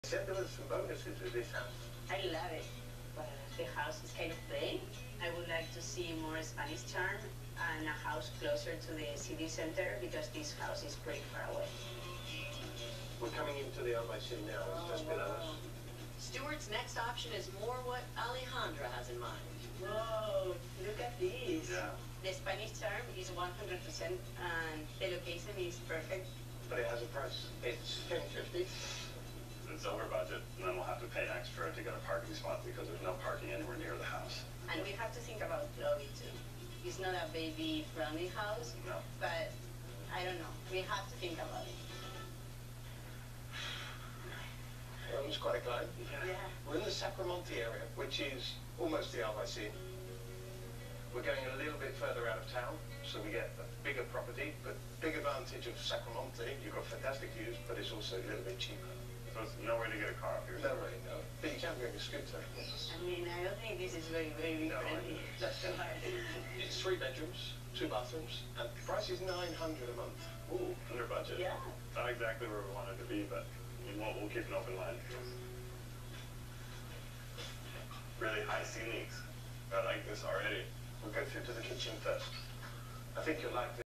Said there was some bonuses with this house. I love it, but the house is kind of plain. I would like to see more Spanish charm and a house closer to the city center because this house is pretty far away. We're coming into the Albaicin now, it's just below us. Stuart's next option is more what Alejandra has in mind. Whoa, look at this. Yeah. The Spanish charm is 100% and the location is perfect. But it has a price. It's $10.50. It's over budget, and then we'll have to pay extra to get a parking spot because there's no parking anywhere near the house. And we have to think about Chloe too. It's not a baby-friendly house, No. but I don't know. We have to think about it. Well, it's quite a climb. Yeah. We're in the Sacramonte area, which is almost the Albaicin. We're going a little bit further out of town, so we get a bigger property, but big advantage of Sacramonte, you've got fantastic views, but it's also a little bit cheaper. So it's no way to get a car up here. No way, no. But you can bring a scooter. I mean, I don't think this is very No, friendly. That's too hard. It's 3 bedrooms, 2 bathrooms, and the price is $900 a month. Ooh, under budget. Yeah. Not exactly where we wanted to be, but we'll keep an open mind. Really high ceilings. I like this already. We'll go through to the kitchen first. I think you'll like this.